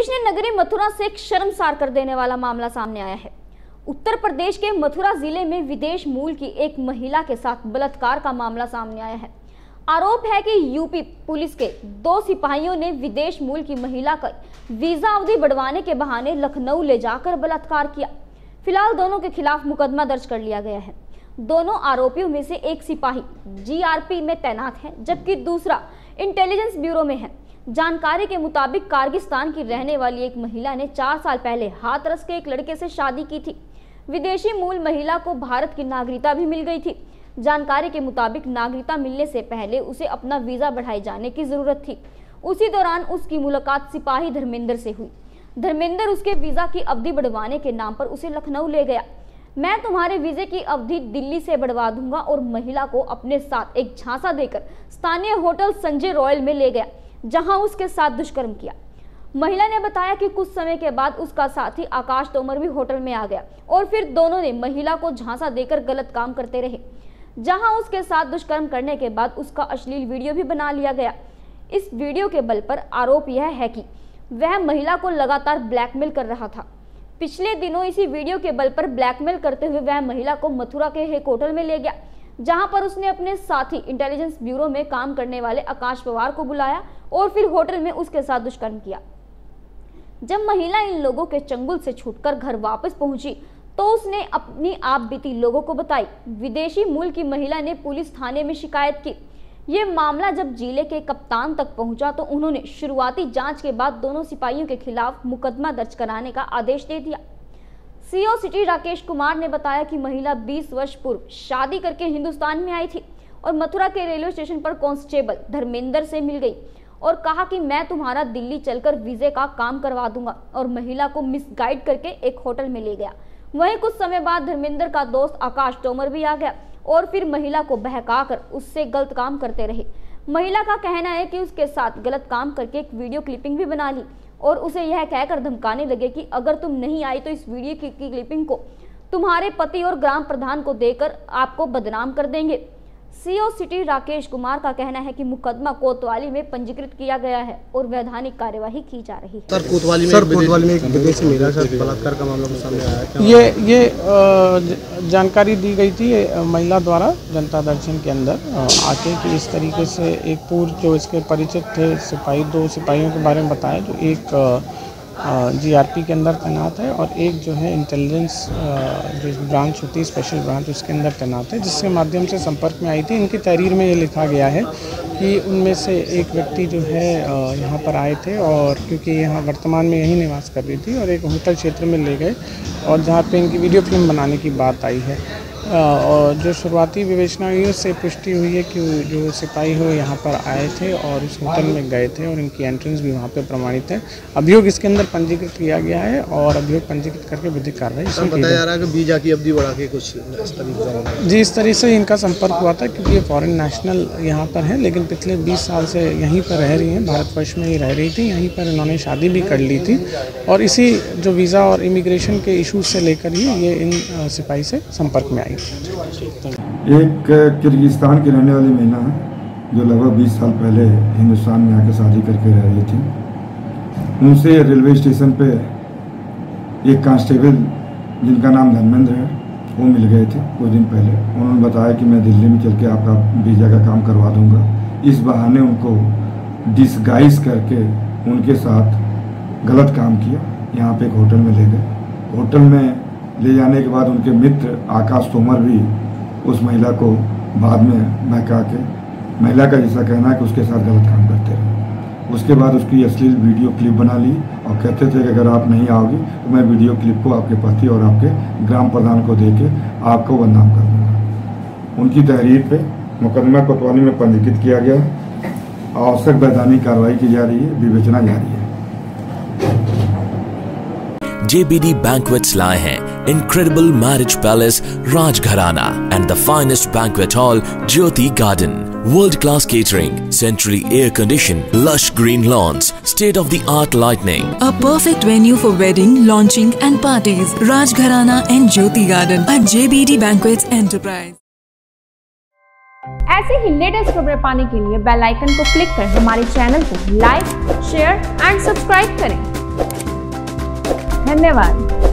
कृष्ण नगरी मथुरा से एक शर्मसार कर देने वाला मामला सामने आया है। उत्तर प्रदेश के मथुरा जिले में विदेश मूल की एक महिला के साथ बलात्कार का मामला सामने आया है। आरोप है कि यूपी पुलिस के 2 सिपाहियों ने विदेश मूल की महिला का वीजा अवधि बढ़वाने के बहाने लखनऊ ले जाकर बलात्कार किया। फिलहाल दोनों के खिलाफ मुकदमा दर्ज कर लिया गया है। दोनों आरोपियों में से एक सिपाही जीआरपी में तैनात है, जबकि दूसरा इंटेलिजेंस ब्यूरो में है। जानकारी के मुताबिक कारगिस्तान की रहने वाली एक महिला ने 4 साल पहले हाथरस के एक लड़के से शादी की थी। विदेशी मूल महिला को भारत की नागरिकता भी मिल गई थी। जानकारी के मुताबिक नागरिकता मिलने से पहले उसे अपना वीजा बढ़ाए जाने की जरूरत थी। उसी दौरान उसकी मुलाकात सिपाही धर्मेंद्र से हुई। धर्मेंद्र उसके वीजा की अवधि बढ़वाने के नाम पर उसे लखनऊ ले गया। मैं तुम्हारे वीजे की अवधि दिल्ली से बढ़वा दूंगा, और महिला को अपने साथ एक झांसा देकर स्थानीय होटल संजय रॉयल में ले गया, जहां उसके साथ दुष्कर्म किया। महिला ने बताया कि कुछ समय के बाद उसका साथी आकाश तोमर भी होटल में आ गया, और फिर दोनों ने महिला को झांसा देकर गलत काम करते रहे, जहां उसके साथ दुष्कर्म करने के बाद उसका अश्लील वीडियो भी बना लिया गया। इस वीडियो के बल पर आरोप यह है कि वह महिला को लगातार ब्लैकमेल कर रहा था। पिछले दिनों इसी वीडियो के बल पर ब्लैकमेल करते हुए वह महिला को मथुरा के एक होटल में ले गया, जहां पर उसने अपने साथी इंटेलिजेंस ब्यूरो में काम करने वाले आकाश पवार को बुलाया और फिर होटल में उसके साथ दुष्कर्म किया। जब महिला इन लोगों के चंगुल से छूटकर घर वापस पहुंची तो उसने अपनी आप बीती लोगों को बताई। विदेशी मूल की महिला ने पुलिस थाने में शिकायत की। ये मामला जब जिले के कप्तान तक पहुंचा तो उन्होंने शुरुआती जांच के बाद दोनों सिपाहियों के खिलाफ मुकदमा दर्ज कराने का आदेश दे दिया। सीओ सिटी राकेश कुमार ने बताया कि महिला 20 वर्ष पूर्व शादी करके हिंदुस्तान में आई थी और मथुरा के रेलवे स्टेशन पर कांस्टेबल धर्मेंद्र से मिल गई और कहा कि मैं तुम्हारा दिल्ली चलकर वीजे का काम करवा दूंगा, और महिला को मिसगाइड करके एक होटल में ले गया। वहीं कुछ समय बाद धर्मेंद्र का दोस्त आकाश तोमर भी आ गया और फिर महिला को बहकाकर उससे गलत काम करते रहे। महिला का कहना है कि उसके साथ गलत काम करके एक वीडियो क्लिपिंग भी बना ली और उसे यह कहकर धमकाने लगे कि अगर तुम नहीं आई तो इस वीडियो की क्लिपिंग को तुम्हारे पति और ग्राम प्रधान को देकर आपको बदनाम कर देंगे। सीओ सिटी राकेश कुमार का कहना है कि मुकदमा कोतवाली में पंजीकृत किया गया है और वैधानिक कार्यवाही की जा रही है। सर, कोतवाली में एक विदेशी महिला के साथ बलात्कार का मामला सामने आया है। ये जानकारी दी गई थी महिला द्वारा जनता दर्शन के अंदर आके कि इस तरीके से एक पूर्व जो इसके परिचित थे सिपाही, 2 सिपाहियों के बारे में बताया, जो एक जीआरपी के अंदर तैनात है और एक जो है इंटेलिजेंस जो ब्रांच होती है, स्पेशल ब्रांच, उसके अंदर तैनात है, जिसके माध्यम से संपर्क में आई थी। इनकी तहरीर में ये लिखा गया है कि उनमें से एक व्यक्ति जो है यहाँ पर आए थे और क्योंकि यहाँ वर्तमान में यहीं निवास कर रही थी और एक होटल क्षेत्र में ले गए और जहाँ पे इनकी वीडियो फिल्म बनाने की बात आई है। और जो शुरुआती विवेचना हुई उससे पुष्टि हुई है कि जो सिपाही हो यहाँ पर आए थे और उस होटल में गए थे और इनकी एंट्रेंस भी वहाँ पे प्रमाणित है। अभियोग इसके अंदर पंजीकृत किया गया है और अभियोग पंजीकृत करके विधिक कार्रवाई बताया जा रहा है कि वीजा की अवधि बढ़ा के कुछ इस तरीके जी, इस तरह से इनका संपर्क हुआ था क्योंकि ये फॉरेन नेशनल यहाँ पर है, लेकिन पिछले 20 साल से यहीं पर रह रही हैं, भारतवर्ष में ही रह रही थी। यहीं पर इन्होंने शादी भी कर ली थी और इसी जो वीज़ा और इमिग्रेशन के इशूज से लेकर ही ये इन सिपाही से संपर्क में आई। एक किर्गिस्तान की रहने वाली महिला है जो लगभग 20 साल पहले हिंदुस्तान में आकर शादी करके रह रही थी। उनसे रेलवे स्टेशन पे एक कांस्टेबल जिनका नाम धर्मेंद्र है वो मिल गए थे कुछ दिन पहले। उन्होंने बताया कि मैं दिल्ली में चल के आपका वीज़ा का काम करवा दूंगा। इस बहाने उनको डिसगाइज करके उनके साथ गलत काम किया। यहाँ पे एक होटल में ले गए। होटल में ले जाने के बाद उनके मित्र आकाश तोमर भी उस महिला को बाद में बहका के, महिला का जैसा कहना है कि उसके साथ गलत काम करते रहे। उसके बाद उसकी अश्लील वीडियो क्लिप बना ली और कहते थे कि अगर आप नहीं आओगी तो मैं वीडियो क्लिप को आपके पति और आपके ग्राम प्रधान को दे के आपको बदनाम कर दूँगा। उनकी तहरीर पे मुकदमा कोतवाली में पंजीकृत किया गया। आवश्यक वैधानिक कार्रवाई की जा रही है, विवेचना जारी है। JBD Banquets लाए हैं incredible marriage palace Rajgharana and the finest banquet hall Jyoti Garden. World-class catering, centrally air-conditioned, lush green lawns, state-of-the-art lighting. A perfect venue for wedding, launching and parties. Rajgharana and Jyoti Garden at JBD Banquets Enterprise. ऐसे ही latest खबरें पाने के लिए bell icon को click कर हमारे channel को like, share and subscribe करें। धन्यवाद।